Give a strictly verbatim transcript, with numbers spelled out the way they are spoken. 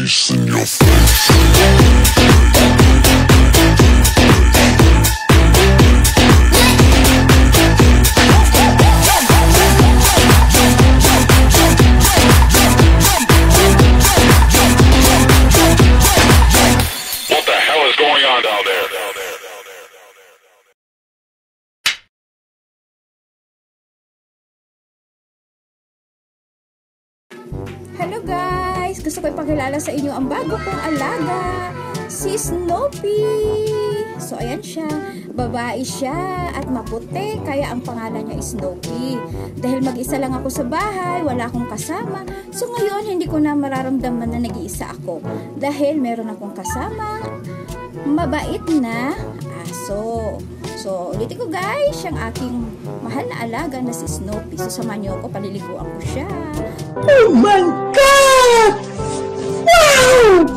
face in your face. What the hell is going on down there? Hello guys! Gusto ko ipakilala sa inyo ang bago kong alaga, si Snoopy! So ayan siya, babae siya at maputi, kaya ang pangalan niya is Snoopy. Dahil mag-isa lang ako sa bahay, wala akong kasama, so ngayon hindi ko na mararamdaman na nag-iisa ako. Dahil meron akong kasama, mabait na aso. So, ulitin ko guys, siyang aking mahal na alaga na si Snoopy. So, samahan niyo ako, paliliguan ko siya. Oh my God! Wow!